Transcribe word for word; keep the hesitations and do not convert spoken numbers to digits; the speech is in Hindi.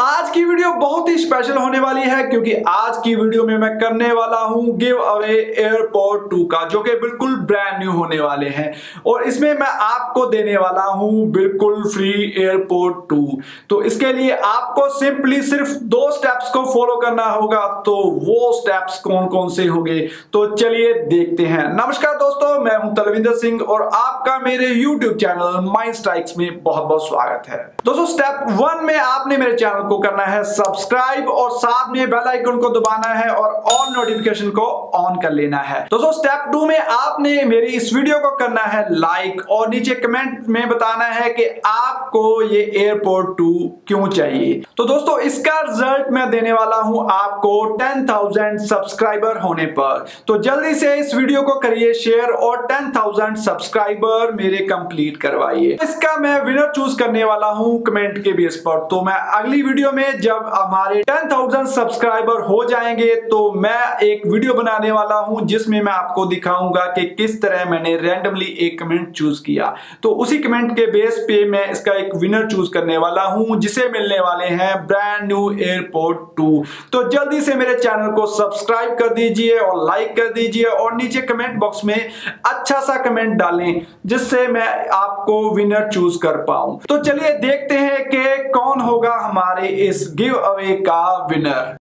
आज की वीडियो बहुत ही स्पेशल होने वाली है क्योंकि आज की वीडियो में मैं करने वाला हूं गिव अवे एयरपॉड टू का, जो कि बिल्कुल ब्रांड न्यू होने वाले हैं और इसमें मैं आपको देने वाला हूं बिल्कुल फ्री एयरपॉड टू। तो इसके लिए आपको सिंपली सिर्फ दो स्टेप्स को फॉलो करना होगा। तो वो स्टेप्स कौन कौन से होंगे, तो चलिए देखते हैं। नमस्कार दोस्तों, मैं हूं तलविंदर सिंह और आपका मेरे यूट्यूब चैनल माइंड स्ट्राइक्स में बहुत बहुत स्वागत है। दोस्तों, स्टेप वन में आपने मेरे चैनल को करना है सब्सक्राइब और साथ में बेल आइकन को दबाना है और ऑल नोटिफिकेशन को ऑन कर लेना है। दोस्तों, स्टेप टू में आपने मेरी इस वीडियो को करना है लाइक और नीचे कमेंट में बताना है कि आपको ये एयरपॉड टू क्यों चाहिए। तो दोस्तों, इसका रिजल्ट मैं देने वाला हूं आपको टेन थाउजेंड सब्सक्राइबर होने पर। तो जल्दी से इस वीडियो को करिए शेयर और टेन थाउजेंड सब्सक्राइबर मेरे कंप्लीट करवाइए। इसका मैं विनर चूज करने वाला हूं कमेंट के बेस पर। तो मैं अगली वीडियो में जब हमारे टेन थाउजेंड सब्सक्राइबर हो जाएंगे तो मैं एक वीडियो बनाने वाला हूं जिसमें मैं आपको दिखाऊंगा कि किस तरह मैंने रैंडमली एक कमेंट चूज किया। तो उसी कमेंट के बेस पे मैं इसका एक विनर चूज करने वाला हूं जिसे मिलने वाले हैं ब्रांड न्यू एयरपॉड टू। तो जल्दी से मेरे चैनल को सब्सक्राइब कर दीजिए और लाइक कर दीजिए और नीचे कमेंट बॉक्स में अच्छा सा कमेंट डालें जिससे मैं आपको विनर चूज कर पाऊं। तो चलिए देखते हैं कि कौन होगा हमारे इस गिव अवे का विनर।